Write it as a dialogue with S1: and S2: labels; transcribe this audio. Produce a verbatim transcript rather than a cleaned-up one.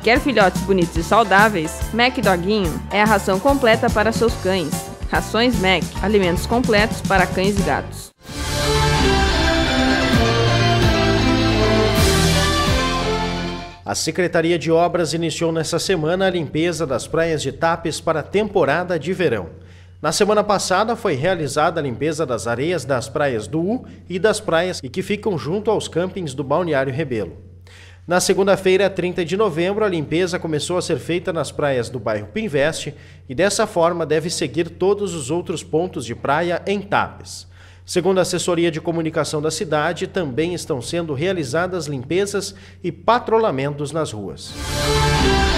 S1: Quer filhotes bonitos e saudáveis? Mac Doguinho é a ração completa para seus cães. Rações Mac, alimentos completos para cães e gatos.
S2: A Secretaria de Obras iniciou nesta semana a limpeza das praias de Tapes para a temporada de verão. Na semana passada foi realizada a limpeza das areias das praias do U e das praias que ficam junto aos campings do Balneário Rebelo. Na segunda-feira, trinta de novembro, a limpeza começou a ser feita nas praias do bairro Pinveste e dessa forma deve seguir todos os outros pontos de praia em Tapes. Segundo a assessoria de comunicação da cidade, também estão sendo realizadas limpezas e patrulhamentos nas ruas.